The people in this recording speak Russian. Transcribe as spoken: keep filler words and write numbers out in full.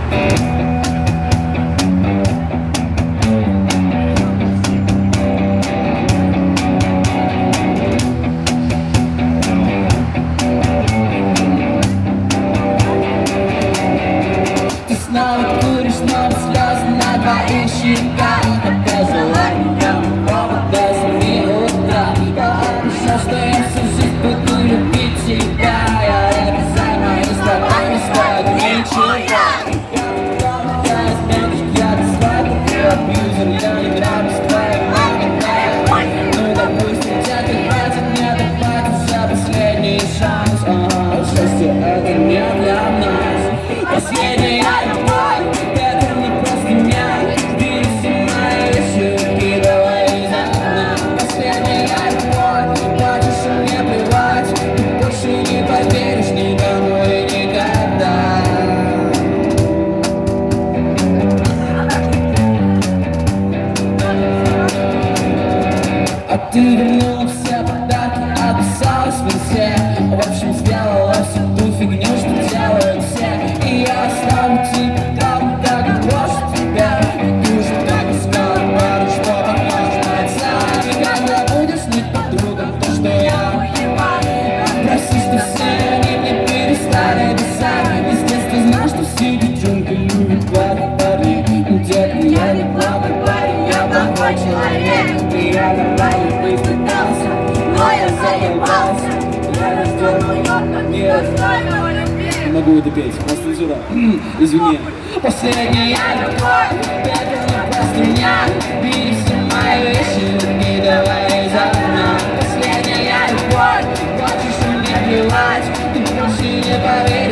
Ты вернула все подарки, отписалась в инсте. В общем, сделала всю ту фигню, что делают все. И я оставлю тебе там, так и брошу тебя. Ты уже так искала пару, что похож на отца. Никогда будешь не подругом, то, что я. Прости, что все они мне перестали писать. Из детства знал, что все девчонки любят плохих парней. Но детка, я не плохой парень, я плохой человек. И я нормально пытался, но я заебался. Я рожден в Нью-Йорке, недостойного любви. Не могу это петь, у нас цензура. Извини. Последняя любовь, это не просто меня. Бери все мои вещи, не давай из окна. Последняя любовь, хочешь мне плевать, ты больше не поверишь.